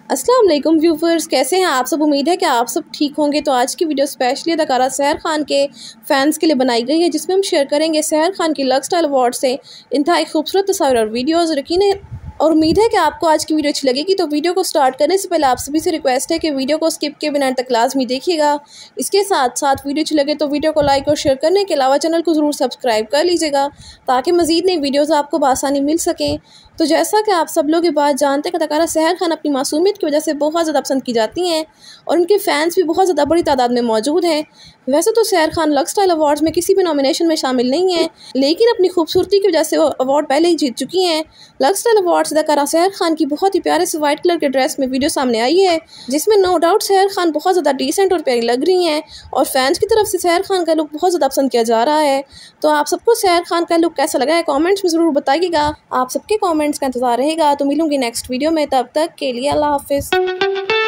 अस्सलाम वालेकुम व्यूवर्स, कैसे हैं आप सब। उम्मीद है कि आप सब ठीक होंगे। तो आज की वीडियो स्पेशली अदाकारा सहर खान के फैंस के लिए बनाई गई है, जिसमें हम शेयर करेंगे सहर खान की लक स्टाइल अवार्ड से इंतहाई खूबसूरत तस्वीर और वीडियोज़ रखी और उम्मीद है कि आपको आज की वीडियो अच्छी लगेगी। तो वीडियो को स्टार्ट करने से पहले आप सभी से रिक्वेस्ट है कि वीडियो को स्किप के बिना तक लाजमी देखिएगा। इसके साथ साथ वीडियो अच्छी लगे तो वीडियो को लाइक और शेयर करने के अलावा चैनल को ज़रूर सब्सक्राइब कर लीजिएगा, ताकि मज़ीद नई वीडियोज़ आपको बआसानी मिल सकें। तो जैसा कि आप सब लोग ये बात जानते हैं कि अदाकारा सहर खान अपनी मासूमियत की वजह से बहुत ज़्यादा पसंद की जाती हैं और उनके फ़ैन्स भी बहुत ज़्यादा बड़ी तादाद में मौजूद हैं। वैसे तो सहर खान लक स्टाइल अवार्ड्स में किसी भी नॉमिनेशन में शामिल नहीं है, लेकिन अपनी खूबसूरती की वजह से वो अवार्ड पहले ही जीत चुकी हैं। लक स्टाइल अवार्ड्स अदाकारा सहर खान की बहुत ही प्यारे से वाइट कलर के ड्रेस में वीडियो सामने आई है, जिसमें नो डाउट सहर खान बहुत ज़्यादा डिसेंट और प्यारी लग रही हैं और फैंस की तरफ से सहर खान का लुक बहुत ज़्यादा पसंद किया जा रहा है। तो आप सबको सहर खान का लुक कैसा लगा है कॉमेंट्स में ज़रूर बताइएगा। आप सबके कॉमेंट्स का इंतजार रहेगा। तो मिलूंगी नेक्स्ट वीडियो में, तब तक के लिए अल्लाह हाफिज़।